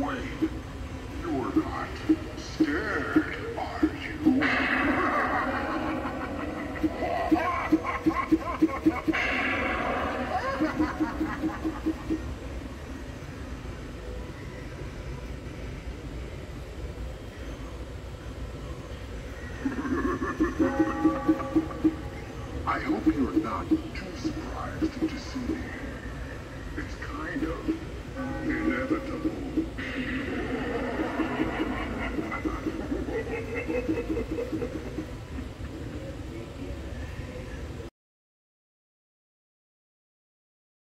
Wait, you're not scared, are you? I hope you're not too surprised to see me. It's kind of inevitable.